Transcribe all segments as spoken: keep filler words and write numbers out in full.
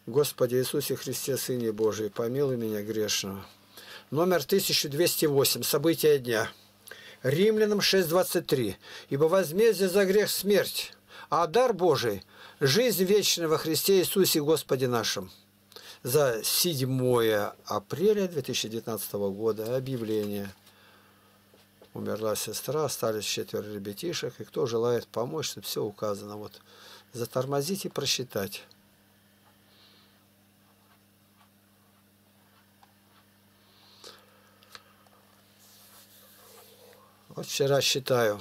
Господи Иисусе Христе, Сыне Божий, помилуй меня грешного. Номер тысяча двести восемь. События дня. Римлянам шесть двадцать три. Ибо возмездие за грех смерть, а дар Божий – жизнь вечная во Христе Иисусе Господе нашим. За седьмое апреля две тысячи девятнадцатого года объявление. Умерла сестра, остались четверо ребятишек, и кто желает помочь, тут все указано. Вот затормозить и просчитать. Вот вчера считаю,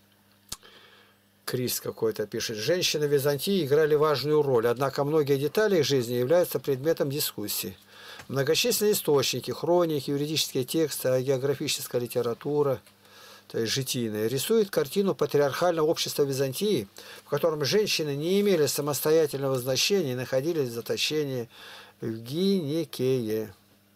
Крис какой-то пишет, женщины в Византии играли важную роль, однако многие детали их жизни являются предметом дискуссии. Многочисленные источники, хроники, юридические тексты, географическая литература, то есть житийная, рисуют картину патриархального общества Византии, в котором женщины не имели самостоятельного значения и находились в заточении в Гиникее.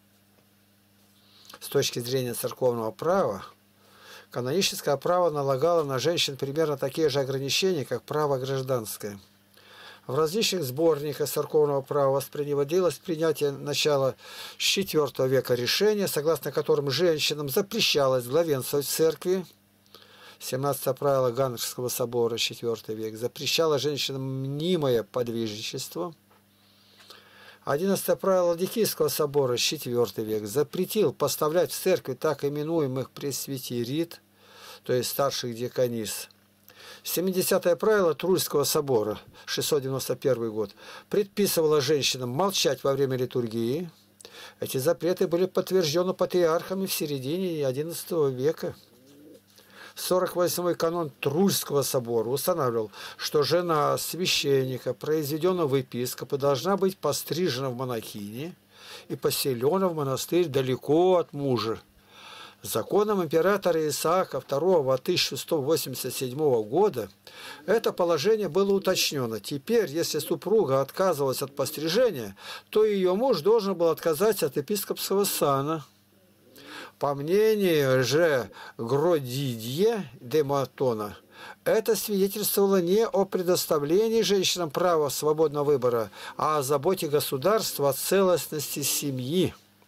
С точки зрения церковного права, каноническое право налагало на женщин примерно такие же ограничения, как право гражданское. В различных сборниках церковного права воспринималось принятие начала с четвёртого века решения, согласно которым женщинам запрещалось главенствовать в церкви. семнадцатое правило Ганновского собора, четвёртый век, запрещало женщинам мнимое подвижничество. одиннадцатое правило Ладикийского собора, четвёртый век, запретил поставлять в церкви так именуемых пресвитерит, то есть старших диаконис. семидесятое правило Трульского собора, шестьсот девяносто первый год, предписывало женщинам молчать во время литургии. Эти запреты были подтверждены патриархами в середине одиннадцатого века. сорок восьмой канон Трульского собора устанавливал, что жена священника, произведенного в епископы, должна быть пострижена в монахини и поселена в монастырь далеко от мужа. Законом императора Исаака второго тысяча сто восемьдесят седьмого года это положение было уточнено. Теперь, если супруга отказывалась от пострижения, то ее муж должен был отказать от епископского сана. По мнению же Гродидье де Матона, это свидетельствовало не о предоставлении женщинам права свободного выбора, а о заботе государства о целостности семьи.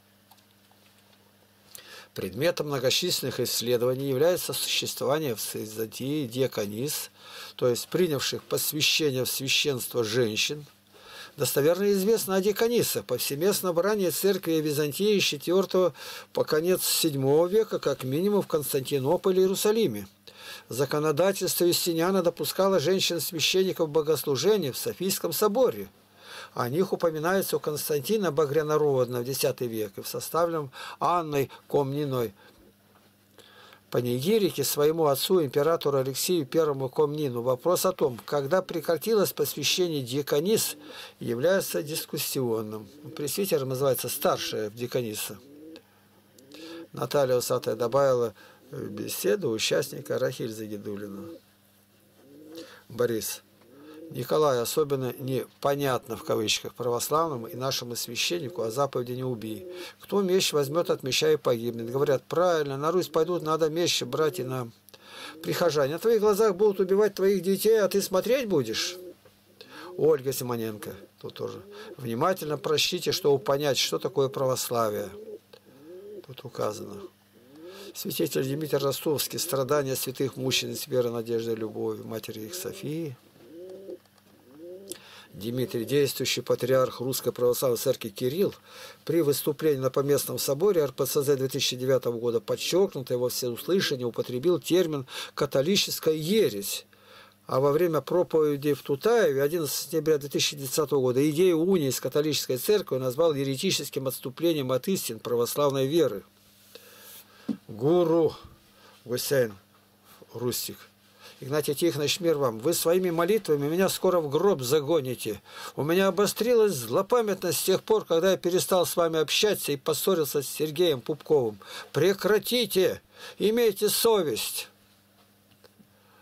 Предметом многочисленных исследований является существование в Византии диаконис, то есть принявших посвящение в священство женщин. Достоверно известно о диаконисах, повсеместно в ранней церкви Византии с четвёртого по конец седьмого века, как минимум в Константинополе и Иерусалиме. Законодательство Юстиниана допускало женщин-священников богослужения в Софийском соборе. О них упоминается у Константина Багрянародного в десятый век и в составленном Анной Комниной панигирике своему отцу, императору Алексею Первому Комнину. Вопрос о том, когда прекратилось посвящение диаконис, является дискуссионным. Пресвитером называется старшая диакониса. Наталья Усатая добавила в беседу участника Рахиль Загидулина. Борис. Николай, особенно непонятно в кавычках православному и нашему священнику о заповеди «не убий». Кто меч возьмет от меча и погибнет? Говорят, правильно, на Русь пойдут, надо меч брать и нам. Прихожане, на твоих глазах будут убивать твоих детей, а ты смотреть будешь? Ольга Симоненко, тут тоже. Внимательно прочтите, чтобы понять, что такое православие. Тут указано. Святитель Дмитрий Ростовский, страдания святых мужчин с верой, надеждой, любовью, матери их Софии. Дмитрий, действующий патриарх Русской Православной Церкви Кирилл, при выступлении на Поместном соборе эр пэ цэ зэ две тысячи девятого года подчеркнуто во всеуслышание употребил термин «католическая ересь», а во время проповеди в Тутаеве одиннадцатого сентября две тысячи десятого года идею унии с католической церковью назвал еретическим отступлением от истин православной веры. Гуру Гусейн Рустик. Игнатий Тихонович, мир вам, вы своими молитвами меня скоро в гроб загоните. У меня обострилась злопамятность с тех пор, когда я перестал с вами общаться и поссорился с Сергеем Пупковым. Прекратите! Имейте совесть!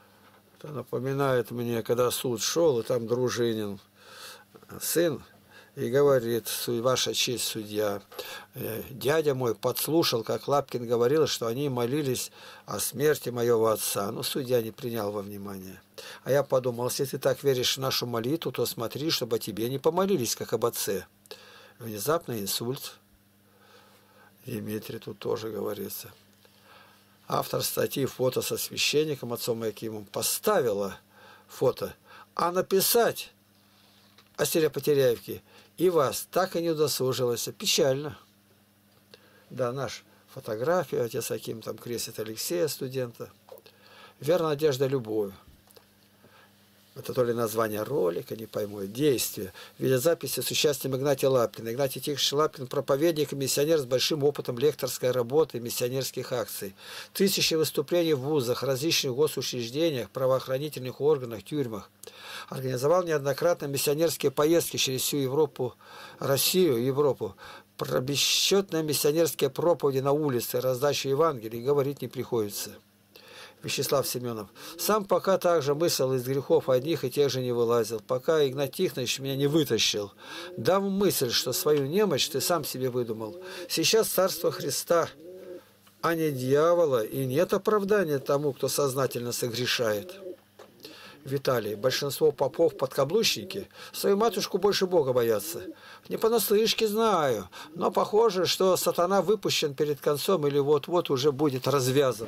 Это напоминает мне, когда суд шел, и там Дружинин, сын И говорит: ваша честь, судья, дядя мой подслушал, как Лапкин говорил, что они молились о смерти моего отца. Но судья не принял во внимание. А я подумал, если ты так веришь в нашу молитву, то смотри, чтобы о тебе не помолились, как об отце. Внезапный инсульт. Дмитрий тут тоже говорится. Автор статьи «Фото со священником» отцом Якимом поставила фото, а написать о Сире-Потеряевке и вас так и не удосужилось. Печально. Да, наш фотография, отец Аким там крестит Алексея, студента. Вера, надежда, любовь. Это то ли название ролика, не пойму, действие. Видеозаписи с участием Игнатия Лапкина. Игнатий Тихонович Лапкин – проповедник и миссионер с большим опытом лекторской работы и миссионерских акций. Тысячи выступлений в вузах, различных госучреждениях, правоохранительных органах, тюрьмах. Организовал неоднократно миссионерские поездки через всю Европу, Россию и Европу. Про бесчетные миссионерские проповеди на улице, раздачу Евангелий говорить не приходится. Вячеслав Семенов. Сам пока также мыслил из грехов одних и тех же не вылазил, пока Игнат Тихонович меня не вытащил. Дав мысль, что свою немощь ты сам себе выдумал. Сейчас царство Христа, а не дьявола, и нет оправдания тому, кто сознательно согрешает. Виталий. Большинство попов подкаблучники, свою матушку больше Бога боятся. Не понаслышке знаю, но похоже, что сатана выпущен перед концом или вот-вот уже будет развязан.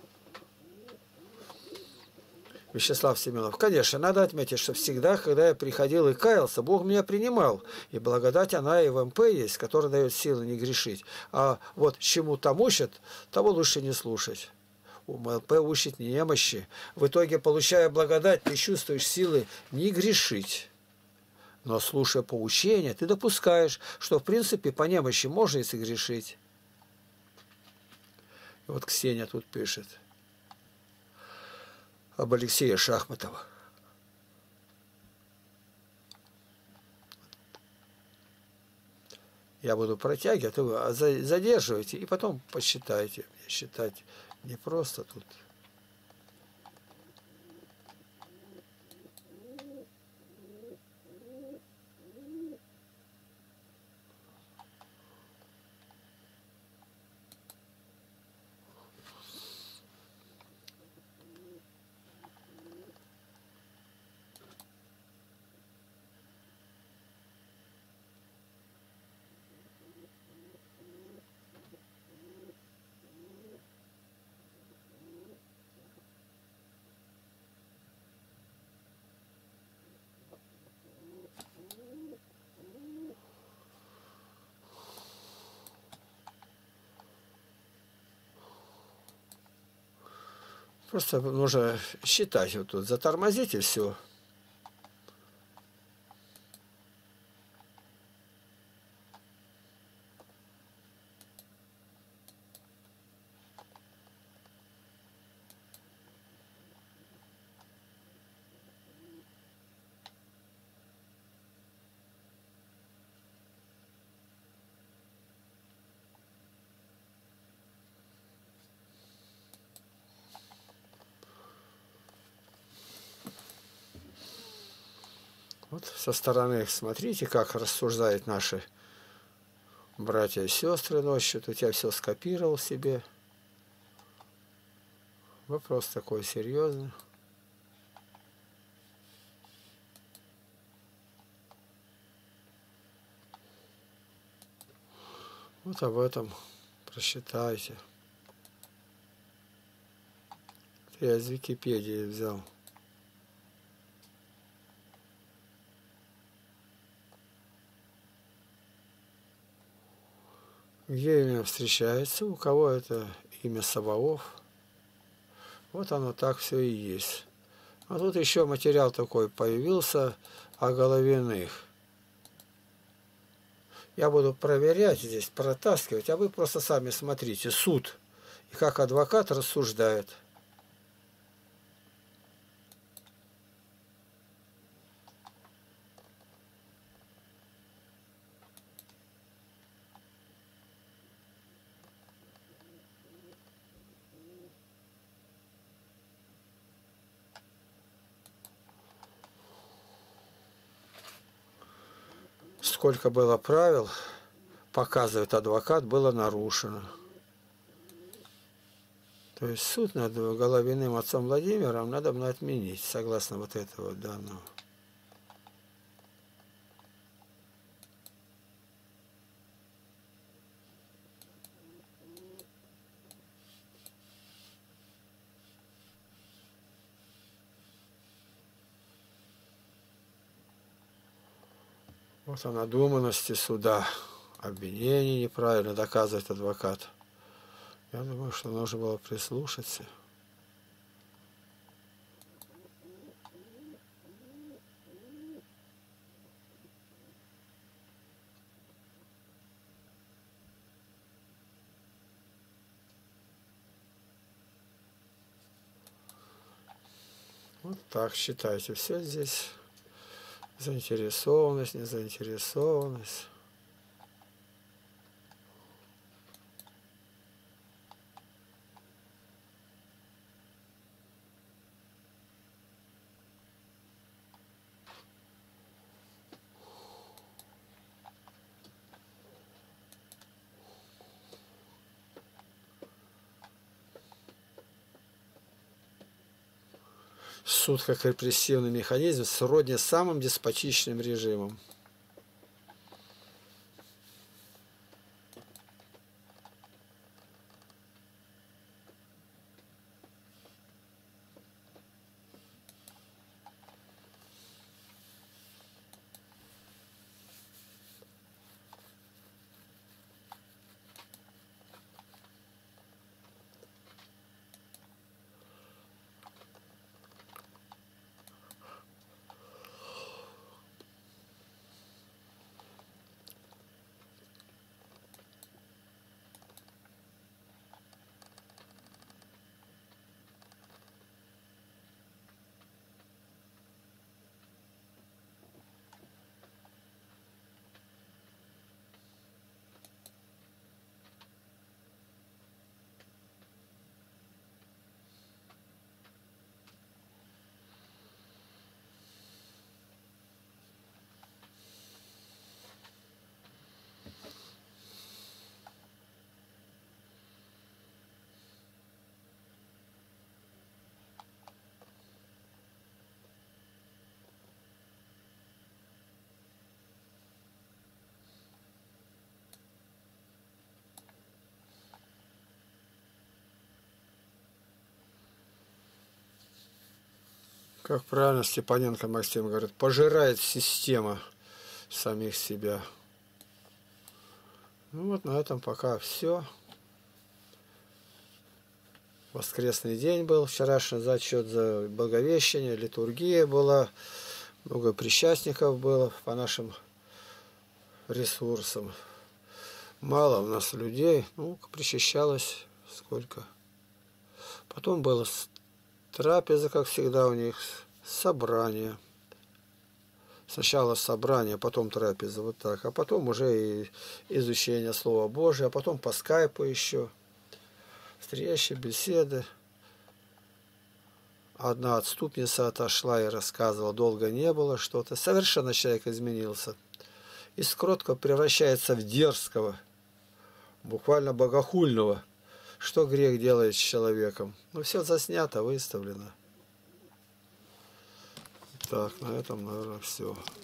Вячеслав Семенов. Конечно, надо отметить, что всегда, когда я приходил и каялся, Бог меня принимал. И благодать она и в МП есть, которая дает силы не грешить. А вот чему там учат, того лучше не слушать. У МЛП учит немощи. В итоге, получая благодать, ты чувствуешь силы не грешить. Но слушая поучения, ты допускаешь, что в принципе по немощи можно и согрешить. И вот Ксения тут пишет об Алексее Шахматова. Я буду протягивать, а вы задерживайте и потом посчитайте. Считать не просто тут. Просто нужно считать вот тут, затормозить и все. Вот со стороны смотрите, как рассуждают наши братья и сестры ночью. Тут я все скопировал себе. Вопрос такой серьезный. Вот об этом прочитайте. Я из Википедии взял. Где имя встречается, у кого это имя Саваоф. Вот оно так все и есть. А тут еще материал такой появился о Головиных. Я буду проверять здесь, протаскивать, а вы просто сами смотрите. Суд. И как адвокат рассуждает. сколько было правил, показывает адвокат, было нарушено. То есть суд над Головиным отцом Владимиром надо бы отменить, согласно вот этого данного. Вот о надуманности суда, обвинение неправильно доказывает адвокат. Я думаю, что нужно было прислушаться. Вот так считайте. Все здесь. Заинтересованность, незаинтересованность. Суд как репрессивный механизм сродни самым деспотичным режимом. Как правильно Степаненко Максим говорит, пожирает система самих себя. Ну вот на этом пока все. Воскресный день был, вчерашний зачет за Благовещение, литургия была, много причастников было по нашим ресурсам. Мало у нас людей, ну, причащалось сколько. Потом было трапеза, как всегда у них, собрание. Сначала собрание, потом трапеза, вот так. А потом уже и изучение Слова Божия, а потом по скайпу еще. Встречи, беседы. Одна отступница отошла и рассказывала, долго не было что-то. Совершенно человек изменился. Из кроткого превращается в дерзкого, буквально богохульного. Что грех делает с человеком? Ну, все заснято, выставлено. Так, на этом, наверное, все.